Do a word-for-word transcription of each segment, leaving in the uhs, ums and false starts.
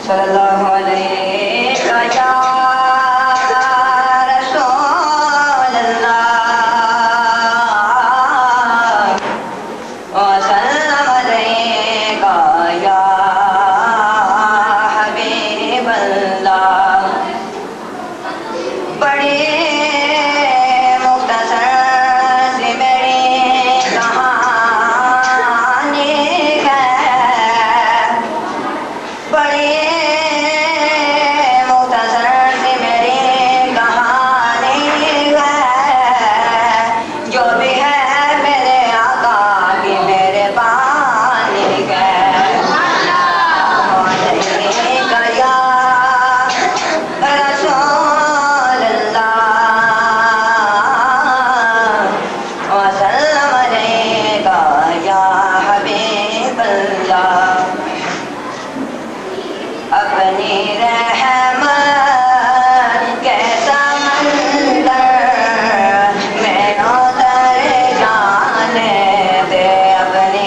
صلی اللہ علیہ وسلم رسول اللہ وسلم علیک یا حبیب اللہ. بڑی مختصر سی میری کہانی ہے، بڑی مختصر سی میری کہانی ہے، جو بھی ہے میرے آقا کی میرے بانی ہے. رسول اللہ وسلم علیک یا حبیب اللہ. اپنی رحمت کے سمندر میں اتر جانے دے، اپنی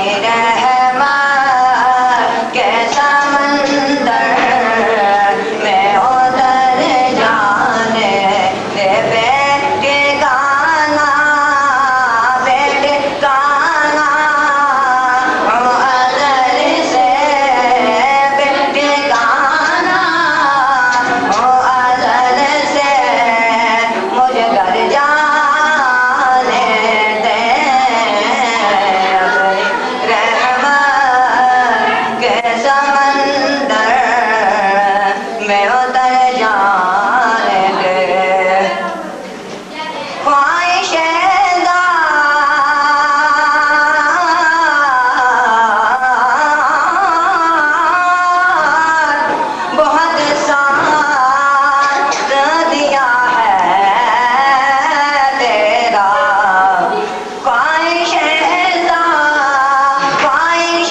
رحمت کے سمندر میں اتر جانے دے. بیٹے گانا بیٹے گانا ادر سے بیٹے گانا ادر سے مجھے گھر جانے دے. رحمت کے سمندر میں اتر جانے دے. خواہش بہت ساتھ دیا ہے تیرا. خواہش خواہش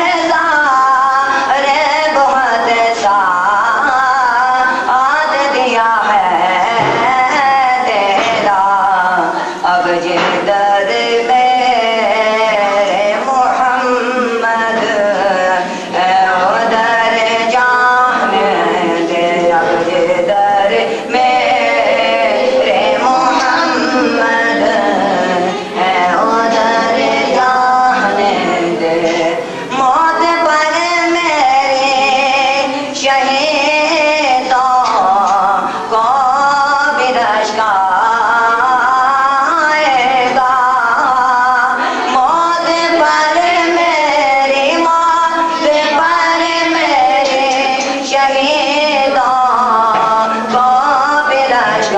رے بہت ساتھ دیا ہے تیرا. اب جدر میرے محمد اے ادھر جانے دے. اب جدر میرے محمد اے ادھر جانے دے. موت پر میرے شہیدوں کو بھی رشک آئے گا. موت پر میری موت پر میرے شہیدوں کو بھی رشک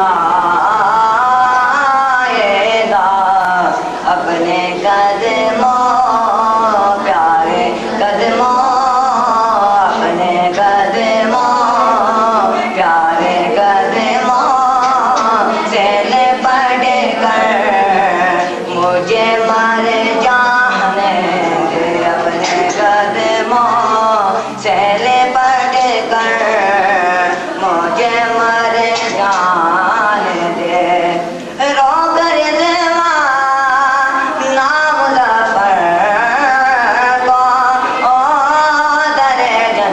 آئے گا. اپنے قدموں پیارے قدموں اپنے قدموں پیارے قدموں سے لپٹ کر مجھے مر جانے دے. اپنے قدموں سے لپٹ کر مجھے مر جانے دے. رو کر رضوان نام ظفر کو او در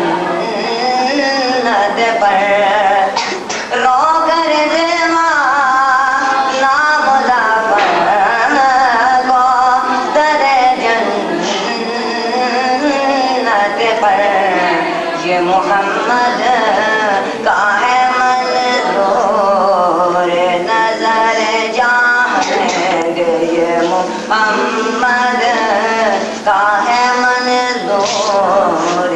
جنت پر. رو کر رضوان نام ظفر کو در جنت پر. یہ محمد کا ہے منظور نظر جانے دے. یہ محمد کا ہے منظور